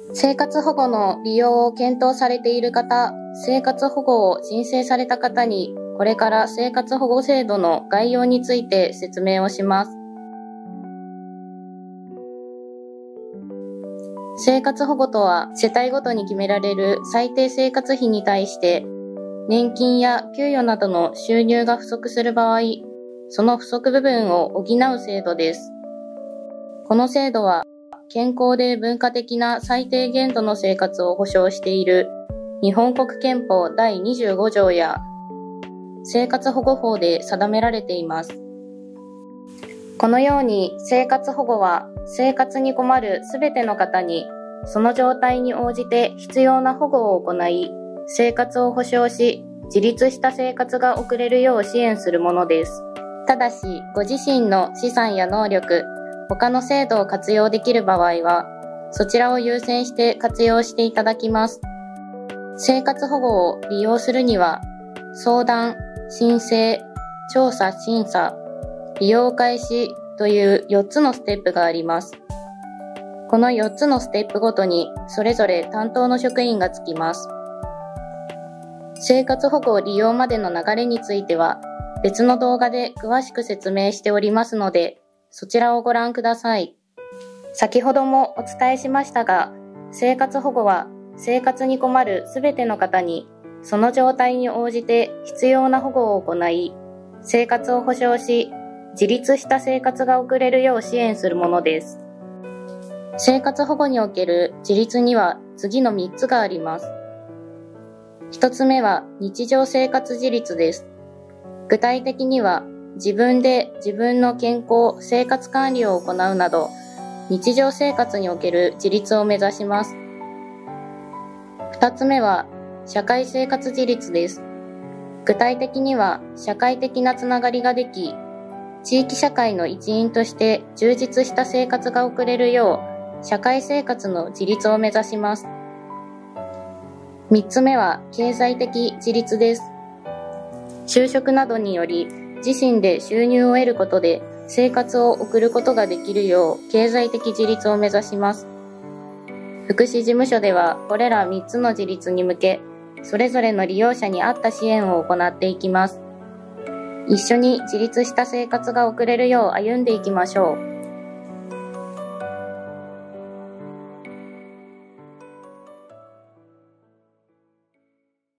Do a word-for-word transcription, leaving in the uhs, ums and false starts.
生活保護の利用を検討されている方、生活保護を申請された方に、これから生活保護制度の概要について説明をします。生活保護とは、世帯ごとに決められる最低生活費に対して、年金や給与などの収入が不足する場合、その不足部分を補う制度です。この制度は、健康で文化的な最低限度の生活を保障している日本国憲法だいにじゅうご条や生活保護法で定められています。このように生活保護は生活に困るすべての方にその状態に応じて必要な保護を行い、生活を保障し自立した生活が送れるよう支援するものです。ただし、ご自身の資産や能力、他の制度を活用できる場合は、そちらを優先して活用していただきます。生活保護を利用するには、相談、申請、調査・審査、利用開始というよっつのステップがあります。このよっつのステップごとに、それぞれ担当の職員がつきます。生活保護利用までの流れについては、別の動画で詳しく説明しておりますので、そちらをご覧ください。先ほどもお伝えしましたが、生活保護は生活に困るすべての方に、その状態に応じて必要な保護を行い、生活を保障し、自立した生活が送れるよう支援するものです。生活保護における自立には次のみっつがあります。ひとつめは日常生活自立です。具体的には、自分で自分の健康、生活管理を行うなど、日常生活における自立を目指します。二つ目は、社会生活自立です。具体的には、社会的なつながりができ、地域社会の一員として充実した生活が送れるよう、社会生活の自立を目指します。三つ目は、経済的自立です。就職などにより、自身で収入を得ることで生活を送ることができるよう経済的自立を目指します。福祉事務所ではこれらみっつの自立に向け、それぞれの利用者に合った支援を行っていきます。一緒に自立した生活が送れるよう歩んでいきましょう。